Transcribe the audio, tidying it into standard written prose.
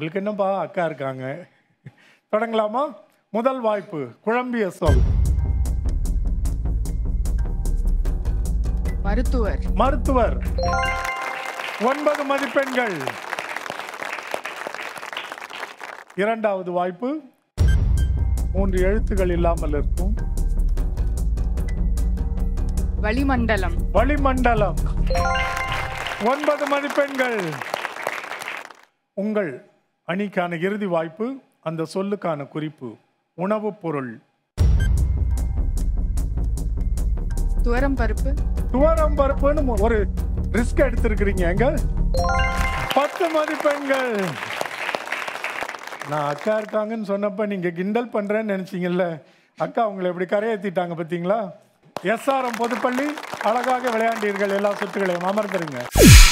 உங்களுக்கு என்னப்பா அக்கா இருக்காங்க. தொடங்கலாமா? முதல் வாய்ப்பு குழம்பிய சொல். மருத்துவர். மருத்துவர். 9 மதிப்பெண்கள். இரண்டாவது வாய்ப்பு 3 எழுத்துகள் இல்லாமல் இருக்கும். வளிமண்டலம். வளிமண்டலம். 9 மதிப்பெண்கள். உங்கள் அணிக்கான இறுதி வாய்ப்பு, அந்த சொல்லுக்கான குறிப்பு உணவுப் பொருள். துவரம் பருப்பு. துவரம் பருப்புன்னு ஒரு ரிஸ்க் எடுத்திருக்கிறீங்க. எங்க 10 மதிப்பெண்கள். நான் அக்கா இருக்காங்கன்னு சொன்னப்ப நீங்க கிண்டல் பண்றேன்னு நினைச்சீங்கல்ல, அக்கா உங்களை எப்படி கரையேற்றிட்டாங்க பார்த்தீங்களா? SRM பொதுப்பள்ளி, அழகாக விளையாண்டீர்கள் எல்லா சுற்றுகளையும். அமர்ந்துருங்க.